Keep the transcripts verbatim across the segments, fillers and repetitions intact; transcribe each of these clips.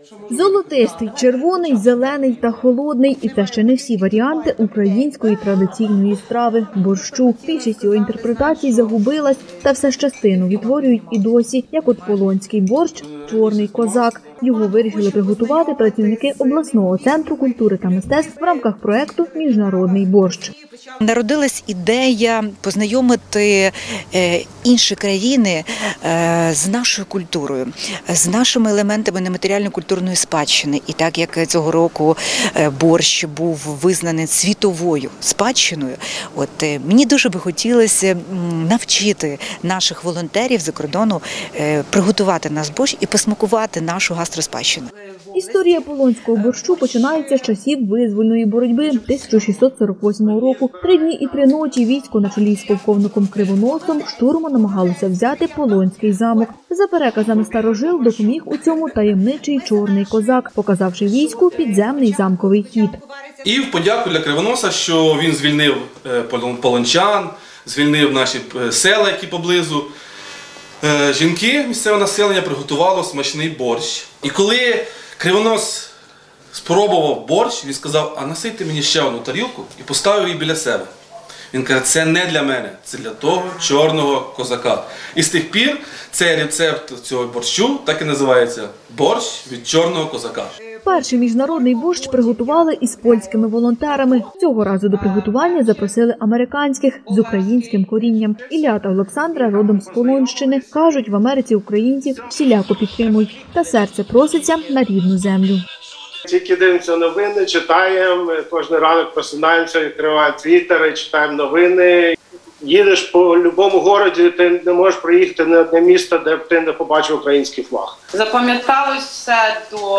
Золотистий, червоний, зелений та холодний – і це ще не всі варіанти української традиційної страви – борщу. Більшість його інтерпретацій загубилась, та все ж частину відтворюють і досі, як от полонський борщ «Чорний козак». Його вирішили приготувати працівники обласного центру культури та мистецтв в рамках проєкту «Міжнародний борщ». Народилась ідея познайомити інші країни з нашою культурою, з нашими елементами нематеріальної культурної спадщини. І так як цього року борщ був визнаний світовою спадщиною, от мені дуже би хотілося навчити наших волонтерів за кордону приготувати наш борщ і посмакувати нашу гастроспадщину. Історія полонського борщу починається з часів визвольної боротьби тисяча шістсот сорок восьмого року. Три дні і три ночі військо на чолі з полковником Кривоносом штурмом намагалося взяти Полонський замок. За переказами старожил допоміг у цьому таємничий Чорний козак, показавши війську підземний замковий хід. І в подяку для Кривоноса, що він звільнив полончан, звільнив наші села, які поблизу, жінки, місцеве населення приготувало смачний борщ. І коли Кривонос спробував борщ, він сказав: а насийте мені ще одну тарілку, і поставив її біля себе. Він каже: це не для мене, це для того чорного козака. І з тих пір цей рецепт цього борщу так і називається – борщ від чорного козака. Перший міжнародний борщ приготували із польськими волонтерами. Цього разу до приготування запросили американських з українським корінням. Ілля та Олександра родом з Полонщини. Кажуть, в Америці українців всіляко підтримують. Та серце проситься на рідну землю. Тільки дивимося новини, читаємо, кожен ранок просинаємося, відкриваємо твіттери, читаємо новини. Їдеш по будь-якому городі, ти не можеш приїхати на одне місто, де б ти не побачив український флаг. Запам'яталось все до...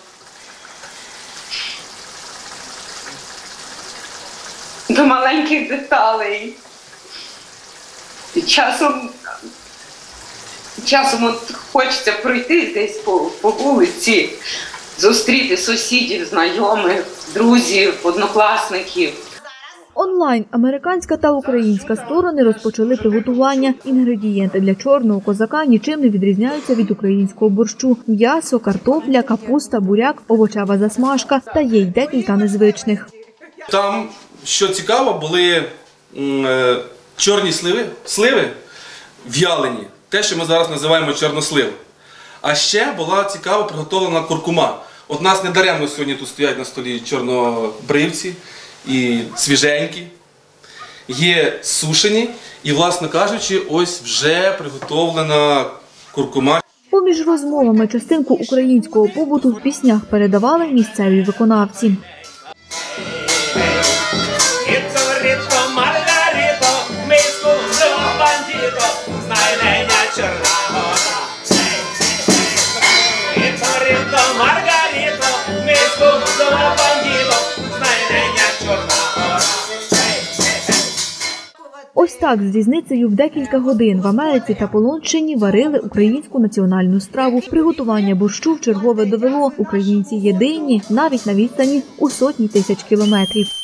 до маленьких деталей. І часом, часом от хочеться пройти десь по, по вулиці, зустріти сусідів, знайомих, друзів, однокласників. Онлайн американська та українська сторони розпочали приготування. Інгредієнти для чорного козака нічим не відрізняються від українського борщу. М'ясо, картопля, капуста, буряк, овочева засмажка та є й декілька незвичних. Там, що цікаво, були е, чорні сливи, сливи в'ялені, те, що ми зараз називаємо чорнослив. А ще була цікаво приготовлена куркума. От нас недаремно сьогодні тут стоять на столі чорнобривці і свіженькі, є сушені і, власне кажучи, ось вже приготовлена куркума. Поміж розмовами частинку українського побуту в піснях передавали місцеві виконавці. Ось так з різницею в декілька годин в Америці та Полонщині варили українську національну страву. Приготування борщу вчергове довело: українці єдині навіть на відстані у сотні тисяч кілометрів.